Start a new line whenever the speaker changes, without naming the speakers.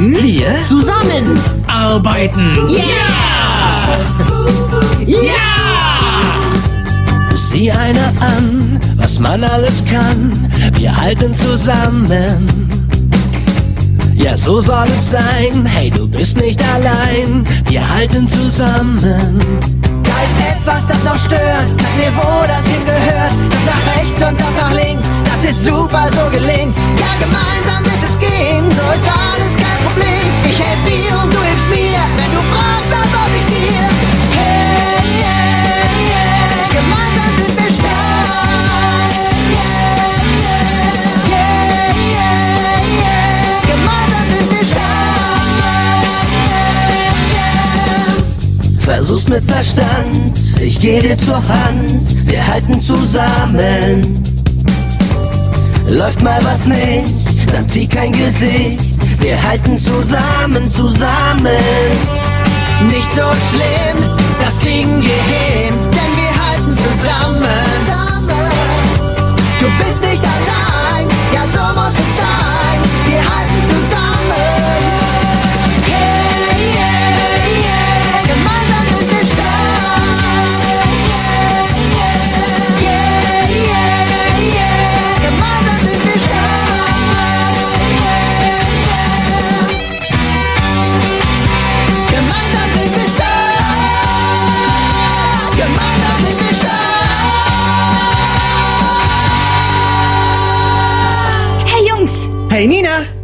Denn wir
zusammenarbeiten.
Ja! Ja!
Sieh einer an, was man alles kann. Wir halten zusammen. Ja, so soll es sein. Hey, du bist nicht allein. Wir halten zusammen.
Da ist etwas, das noch stört. Zeig mir, wo das hingehört. Das nach rechts und das nach links. Das ist super, so gelingt. Ja, gemeinsam wird es gehen. So ist alles kein Problem. Ich helf dir und du hilfst mir. Wenn du fragst, antworte ich dir. Hey, yeah, yeah. Gemeinsam sind wir stark. Yeah, yeah, yeah. Gemeinsam sind wir stark.
Versuch's mit Verstand, ich geh dir zur Hand. Wir halten zusammen. Läuft mal was nicht, dann zieh kein Gesicht. Wir halten zusammen, zusammen.
Nicht so schlimm, das kriegen wir hin, denn wir halten zusammen. Du bist nicht allein, ja so muss es sein. Wir halten zusammen. Yeah, yeah, yeah. Gemeinsam sind wir stark. Yeah, yeah, yeah. Gemeinsam sind wir stark. Gemeinsam sind wir stark. Gemeinsam sind wir stark.
Hey Jungs,
Hey Nina!